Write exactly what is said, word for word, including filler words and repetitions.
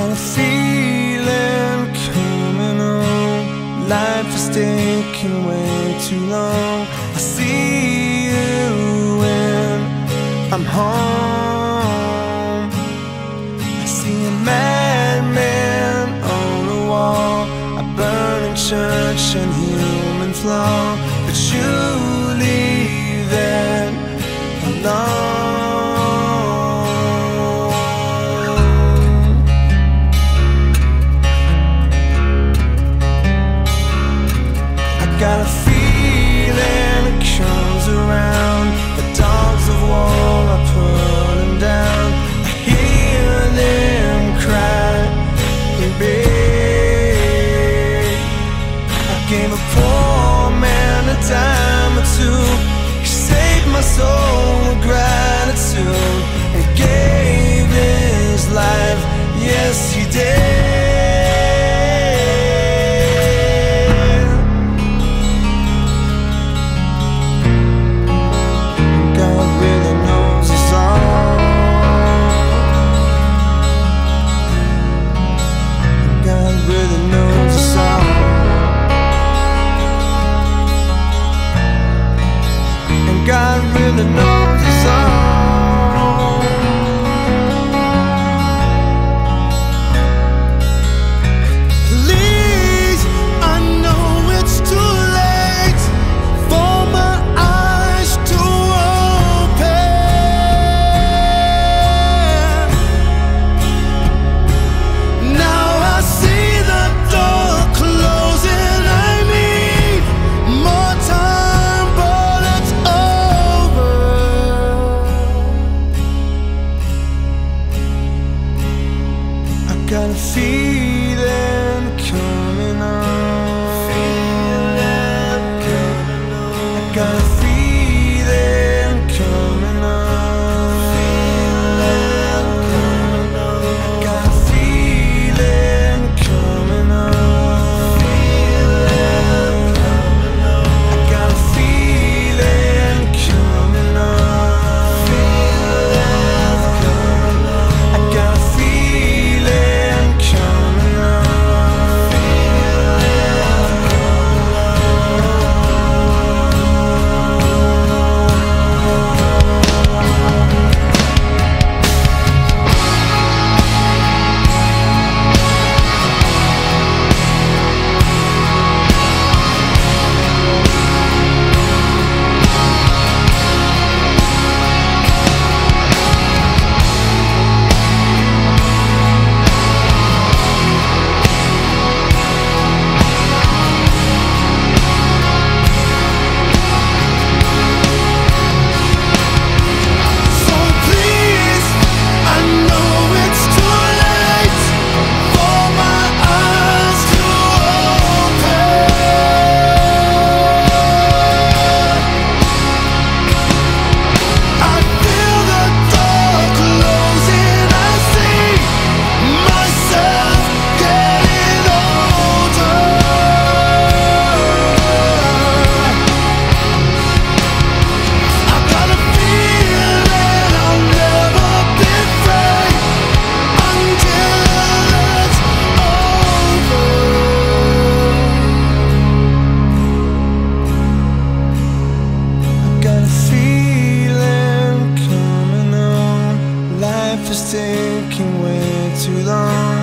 got a feeling coming on. Life is taking way too long. I see you when I'm home. I see a madman on the wall, a burning church and human flaw, but you leave that alone. Got a feeling it comes around. The dogs of war, I put them down. I hear them cry and beg. I gave a poor man a dime or two. He saved my soul with gratitude and gave his life. Yes, he did. God really knows us all. Please, I know it's too late for my eyes to open. Now I see the door closing. I need more time, but it's got a feeling coming on. Feeling coming on. I got a feeling coming on. Feeling coming on. I got a feeling coming on. Feeling coming on. I got a feeling coming on. Feeling coming on. I got a feeling coming on. So please, I know it's too late for my eyes to open. I feel the door closing. I see myself getting older. I got a feeling I'll never be free until it's over. I got a feeling coming on. Life is taking way too long.